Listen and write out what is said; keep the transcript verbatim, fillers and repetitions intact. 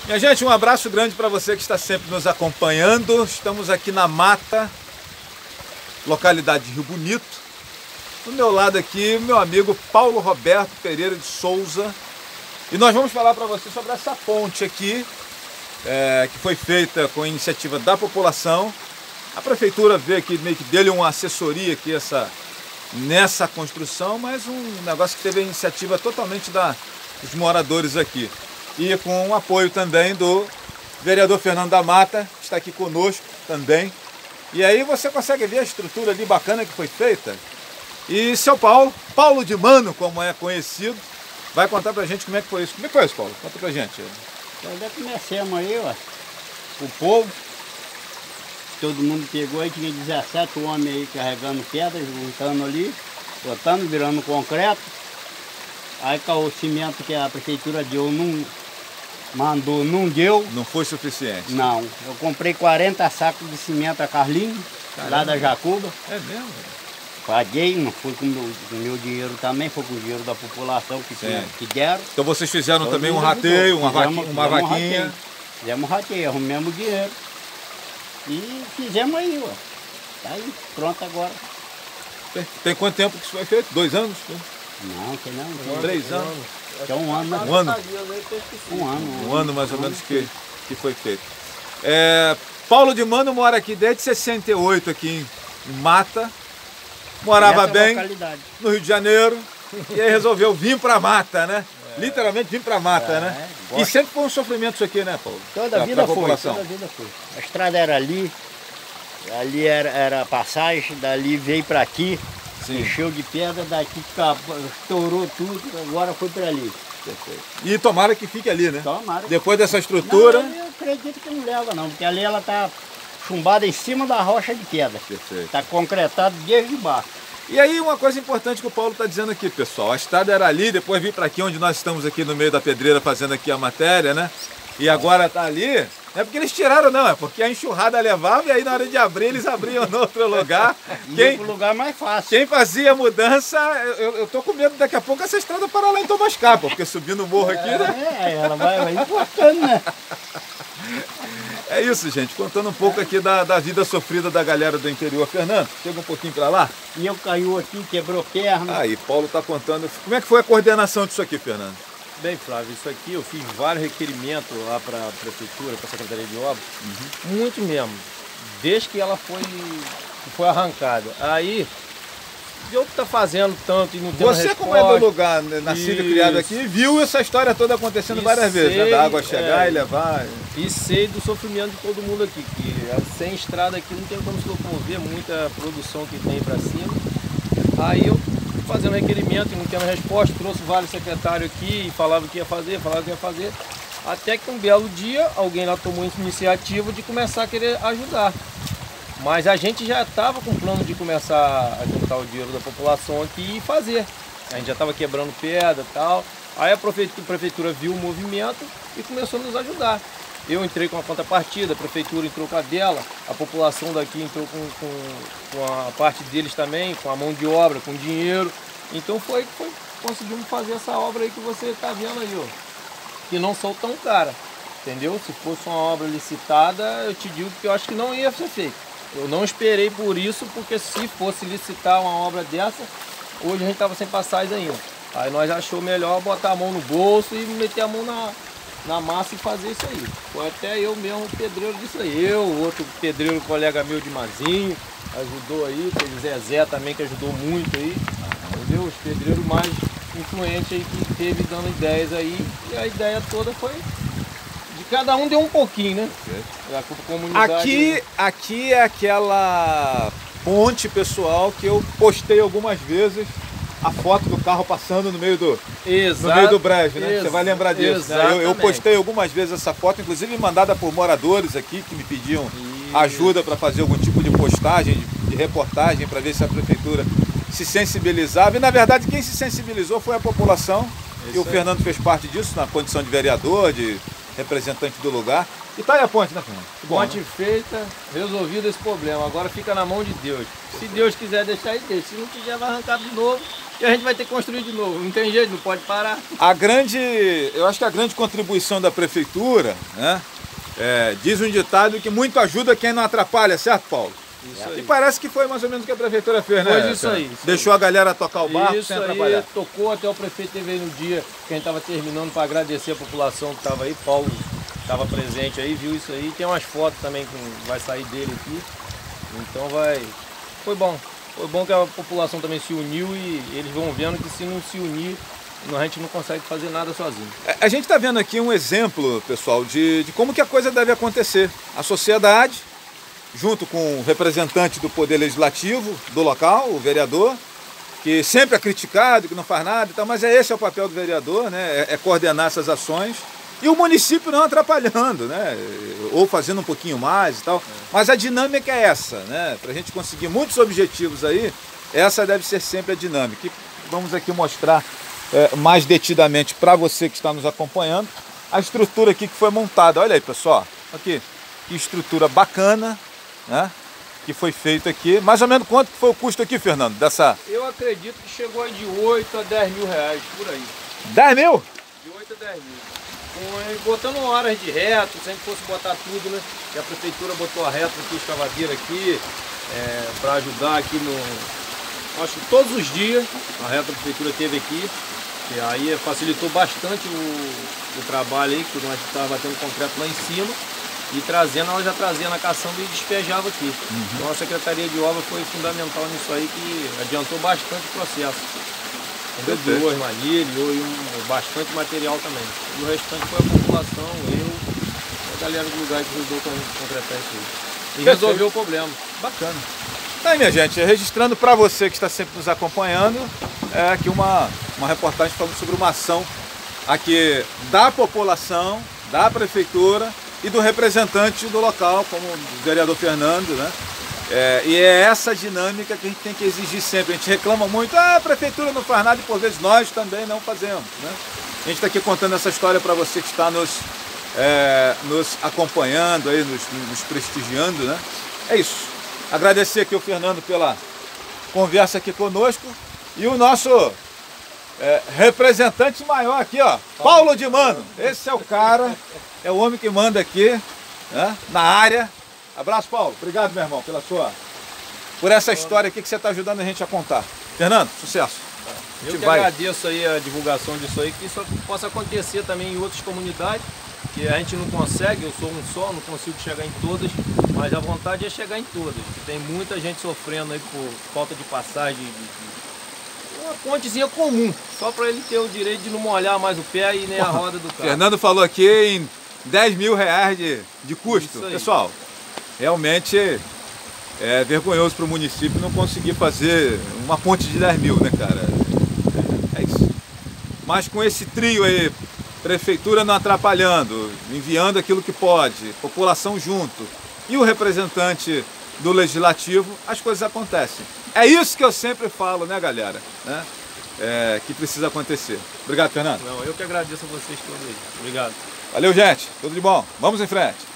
Minha gente, um abraço grande para você que está sempre nos acompanhando. Estamos aqui na Mata, localidade de Rio Bonito. Do meu lado aqui, meu amigo Paulo Roberto Pereira de Souza. E nós vamos falar para você sobre essa ponte aqui, é, que foi feita com a iniciativa da população. A prefeitura veio aqui, meio que deu uma assessoria aqui essa, nessa construção, mas um negócio que teve a iniciativa totalmente da, dos moradores aqui. E com o apoio também do vereador Fernando da Mata, que está aqui conosco também. E aí você consegue ver a estrutura ali bacana que foi feita. E seu Paulo, Paulo de Mano, como é conhecido, vai contar pra gente como é que foi isso. Como é que foi isso, Paulo? Conta pra gente. Nós comecemos aí, ó, o povo, todo mundo pegou aí, tinha dezessete homens aí carregando pedras, juntando ali, botando, virando concreto. Aí com o cimento que a prefeitura deu, não mandou, não deu. Não foi suficiente? Não. Eu comprei quarenta sacos de cimento a Carlinhos, lá da Jacuba. É mesmo? Paguei, não foi com o meu, com meu dinheiro também, foi com o dinheiro da população que, tinha, que deram. Então vocês fizeram Todo também um mundo rateio, uma, fizemos, vaqui, uma fizemos vaquinha? Um fizemos um rateio, arrumamos dinheiro. E fizemos aí, ó. Tá aí, pronto agora. Tem, tem quanto tempo que isso foi feito? Dois anos? Não, tem não. Tem Três anos? É um ano, né? Um ano? Um ano. Um ano mais ou menos que, que foi feito. É, Paulo de Mano mora aqui desde sessenta e oito, aqui em Mata. Morava bem no Rio de Janeiro. E aí resolveu vir pra Mata, né? É. Literalmente vir pra Mata, é, né? É. E sempre foi um sofrimento isso aqui, né, Paulo? Toda a vida foi, toda a vida foi. A estrada era ali, ali era, era a passagem, dali veio pra aqui. Sim. Encheu de pedra, daqui estourou tudo, agora foi para ali. Perfeito. E tomara que fique ali, né? Tomara. Depois dessa estrutura... Não, eu acredito que não leva não, porque ali ela está chumbada em cima da rocha de pedra. Perfeito. Está concretado desde baixo. E aí uma coisa importante que o Paulo está dizendo aqui, pessoal. A estrada era ali, depois vim para aqui, onde nós estamos aqui no meio da pedreira fazendo aqui a matéria, né? E agora está ali... Não é porque eles tiraram não, é porque a enxurrada levava e aí na hora de abrir eles abriam no outro lugar. Quem, o lugar mais fácil. Quem fazia a mudança, eu, eu tô com medo daqui a pouco essa estrada parar lá em Tomascapa, porque subindo o morro aqui, né? É, ela vai, vai importando, né? É isso, gente, contando um pouco aqui da, da vida sofrida da galera do interior. Fernando, chega um pouquinho para lá. E eu caiu aqui, quebrou perna. Aí, Paulo tá contando. Como é que foi a coordenação disso aqui, Fernando? Bem, Flávio, isso aqui eu fiz vários requerimentos lá para a prefeitura, para a Secretaria de Obras, uhum. Muito mesmo, desde que ela foi, foi arrancada. Aí, eu que tá fazendo tanto e não tem Você, como é do lugar, nascido e criado aqui, viu essa história toda acontecendo e várias sei, vezes, né? Da água chegar é, e levar. E sei do sofrimento de todo mundo aqui, que sem estrada aqui não tem como se locomover, muita produção que tem para cima. Aí eu fazendo requerimento e não tendo resposta, trouxe vários secretários aqui e falava que ia fazer, falava que ia fazer, até que um belo dia alguém lá tomou a iniciativa de começar a querer ajudar. Mas a gente já estava com o plano de começar a juntar o dinheiro da população aqui e fazer. A gente já estava quebrando pedra e tal. Aí a prefeitura, a prefeitura viu o movimento e começou a nos ajudar. Eu entrei com a contrapartida, a prefeitura entrou com a dela, a população daqui entrou com, com, com a parte deles também, com a mão de obra, com dinheiro. Então foi que foi, conseguimos fazer essa obra aí que você está vendo aí, ó. Que não são tão cara, entendeu? Se fosse uma obra licitada, eu te digo que eu acho que não ia ser feito. Eu não esperei por isso, porque se fosse licitar uma obra dessa, hoje a gente estava sem passagem ainda. Aí nós achou melhor botar a mão no bolso e meter a mão na... na massa e fazer isso aí. Foi até eu mesmo pedreiro disso aí. Eu, outro pedreiro, colega meu de Mazinho, ajudou aí, teve Zezé também que ajudou muito aí, entendeu? Os pedreiros mais influentes aí que teve dando ideias aí, e a ideia toda foi de cada um deu um pouquinho, né? A comunidade. Aqui, aqui é aquela ponte, pessoal, que eu postei algumas vezes. A foto do carro passando no meio do, Exato, no meio do brejo, né? Ex Você vai lembrar disso, né? Eu, eu postei algumas vezes essa foto, inclusive mandada por moradores aqui que me pediam Isso. ajuda para fazer algum tipo de postagem, de, de reportagem, para ver se a prefeitura se sensibilizava. E na verdade quem se sensibilizou foi a população. Isso e o aí. Fernando fez parte disso na condição de vereador, de representante do lugar. E tá aí a ponte, né, Fernando? Ponte feita, resolvido esse problema. Agora fica na mão de Deus. Se Deus quiser deixar, ele deixa. Se não quiser, vai arrancar de novo. e a gente vai ter que construir de novo. Não tem jeito, não pode parar. A grande, eu acho que a grande contribuição da prefeitura, né? É, diz um ditado que muito ajuda quem não atrapalha, certo, Paulo? Isso aí. E parece que foi mais ou menos o que a prefeitura fez, né? Foi isso aí. Isso Deixou aí. a galera tocar o barco isso sem aí, atrapalhar. Tocou, até o prefeito teve aí no dia que a gente estava terminando para agradecer a população que estava aí. Paulo estava presente aí, viu isso aí. Tem umas fotos também que vai sair dele aqui. Então vai. Foi bom. Foi bom que a população também se uniu e eles vão vendo que se não se unir, a gente não consegue fazer nada sozinho. A gente está vendo aqui um exemplo, pessoal, de, de como que a coisa deve acontecer. A sociedade, junto com o representante do Poder Legislativo do local, o vereador, que sempre é criticado, que não faz nada e tal, mas é esse é o papel do vereador, né? É, é coordenar essas ações. E o município não atrapalhando, né? Ou fazendo um pouquinho mais e tal. Mas a dinâmica é essa, né? Para a gente conseguir muitos objetivos aí, essa deve ser sempre a dinâmica. E vamos aqui mostrar é, mais detidamente para você que está nos acompanhando a estrutura aqui que foi montada. Olha aí, pessoal. Aqui, que estrutura bacana, né? Que foi feito aqui. Mais ou menos quanto foi o custo aqui, Fernando? Dessa... Eu acredito que chegou aí de oito a dez mil reais, por aí. dez mil? De oito a dez mil. Com, botando horas de reto, se a gente fosse botar tudo, né? Que a prefeitura botou a reto aqui, escavadeira aqui, é, para ajudar aqui no... Acho que todos os dias a reta da prefeitura teve aqui. E aí facilitou bastante o, o trabalho aí, que nós estávamos batendo concreto lá em cima. E trazendo, ela já trazia na caçamba e despejava aqui. Uhum. Então a Secretaria de Obras foi fundamental nisso aí, que adiantou bastante o processo. Doou as manilhas, doou um, bastante material também. E o restante foi a população, eu, a galera do lugar que ajudou a concretar isso aí. E resolveu o problema. Bacana. Tá aí, minha gente, registrando para você que está sempre nos acompanhando, é aqui uma, uma reportagem falando sobre uma ação aqui da população, da prefeitura e do representante do local, como o vereador Fernando, né? É, e é essa dinâmica que a gente tem que exigir sempre. A gente reclama muito, ah, a prefeitura não faz nada, e por vezes nós também não fazemos, né? A gente está aqui contando essa história para você que está nos, é, nos acompanhando, aí, nos, nos prestigiando, né? É isso. Agradecer aqui ao Fernando pela conversa aqui conosco e o nosso é, representante maior aqui, ó, Paulo de Mano. Esse é o cara, é o homem que manda aqui, né, na área. Abraço, Paulo. Obrigado, meu irmão, pela sua, por essa história aqui que você está ajudando a gente a contar. Fernando, sucesso. Eu que vai. agradeço aí a divulgação disso aí, que isso possa acontecer também em outras comunidades, que a gente não consegue, eu sou um só, não consigo chegar em todas, mas a vontade é chegar em todas. Tem muita gente sofrendo aí por falta de passagem, de, de uma pontezinha comum, só para ele ter o direito de não molhar mais o pé e nem a roda do carro. Fernando falou aqui em dez mil reais de, de custo. Pessoal, realmente é vergonhoso para o município não conseguir fazer uma ponte de dez mil, né, cara? É, é isso. Mas com esse trio aí, prefeitura não atrapalhando, enviando aquilo que pode, população junto e o representante do legislativo, as coisas acontecem. É isso que eu sempre falo, né, galera? Né? É, que precisa acontecer. Obrigado, Fernando. Não, eu que agradeço a vocês todos aí. Obrigado. Valeu, gente. Tudo de bom. Vamos em frente.